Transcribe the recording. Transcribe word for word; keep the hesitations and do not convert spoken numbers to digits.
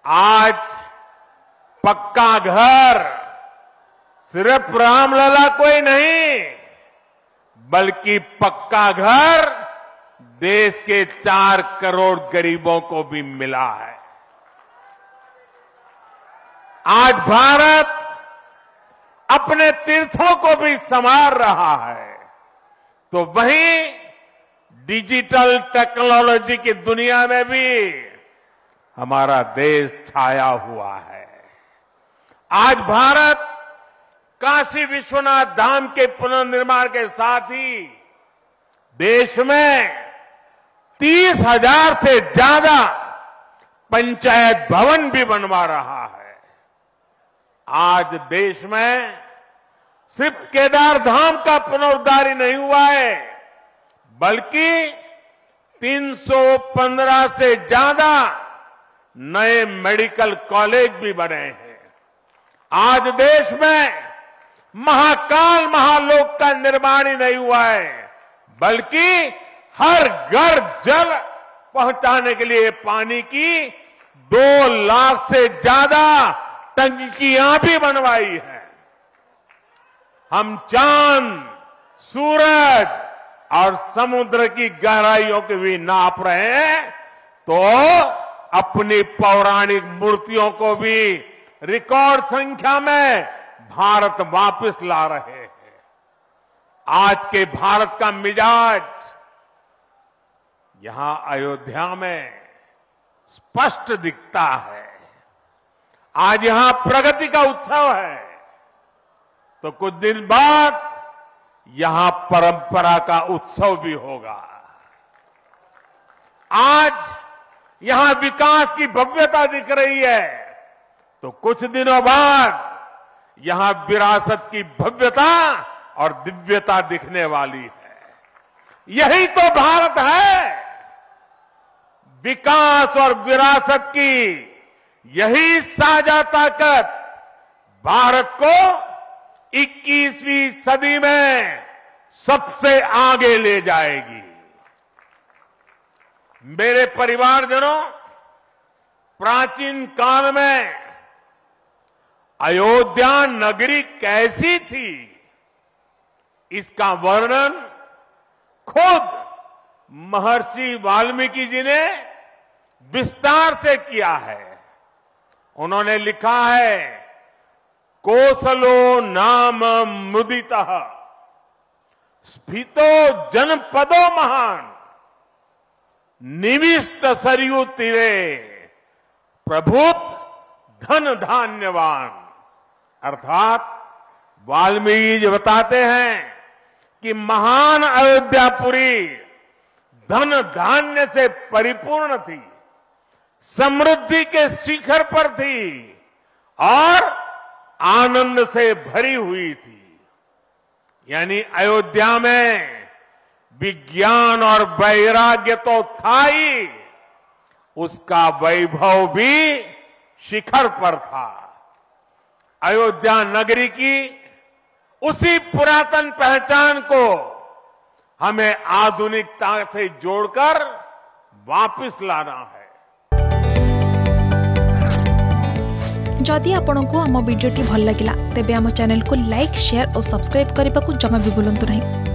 आज पक्का घर सिर्फ रामलला कोई नहीं, बल्कि पक्का घर देश के चार करोड़ गरीबों को भी मिला है। आज भारत अपने तीर्थों को भी संवार रहा है, तो वहीं डिजिटल टेक्नोलॉजी की दुनिया में भी हमारा देश छाया हुआ है। आज भारत काशी विश्वनाथ धाम के पुनर्निर्माण के साथ ही देश में तीस हजार से ज्यादा पंचायत भवन भी बनवा रहा है। आज देश में सिर्फ केदार धाम का पुनरुद्धार ही नहीं हुआ है, बल्कि तीन सौ पंद्रह से ज्यादा नए मेडिकल कॉलेज भी बने हैं। आज देश में महाकाल महालोक का निर्माण ही नहीं हुआ है, बल्कि हर घर जल पहुंचाने के लिए पानी की दो लाख से ज्यादा टंकियां भी बनवाई है। हम चांद, सूरज और समुद्र की गहराइयों की भी नाप रहे हैं, तो अपनी पौराणिक मूर्तियों को भी रिकॉर्ड संख्या में भारत वापस ला रहे हैं। आज के भारत का मिजाज यहां अयोध्या में स्पष्ट दिखता है। आज यहां प्रगति का उत्सव है, तो कुछ दिन बाद यहां परंपरा का उत्सव भी होगा। आज यहां विकास की भव्यता दिख रही है, तो कुछ दिनों बाद यहां विरासत की भव्यता और दिव्यता दिखने वाली है। यही तो भारत है। विकास और विरासत की यही साझा ताकत भारत को इक्कीसवीं सदी में सबसे आगे ले जाएगी। मेरे परिवारजनों, प्राचीन काल में अयोध्या नगरी कैसी थी, इसका वर्णन खुद महर्षि वाल्मीकि जी ने विस्तार से किया है। उन्होंने लिखा है, कोसलो नाम मुदितः स्फीतो जनपदो महान निविष्ट सरयू तीरे प्रभुत धन धान्यवान। अर्थात वाल्मीकि जी बताते हैं कि महान अयोध्यापुरी धन धान्य से परिपूर्ण थी, समृद्धि के शिखर पर थी और आनंद से भरी हुई थी। यानी अयोध्या में विज्ञान और वैराग्य तो था ही, उसका वैभव भी शिखर पर था। अयोध्या नगरी की उसी पुरातन पहचान को हमें आधुनिकता से जोड़कर वापस लाना है। जदि आपंक आम भिडी भल लगा तेब आम चैनल को लाइक, शेयर और सब्सक्राइब करने को जमा भी भूलु नहीं।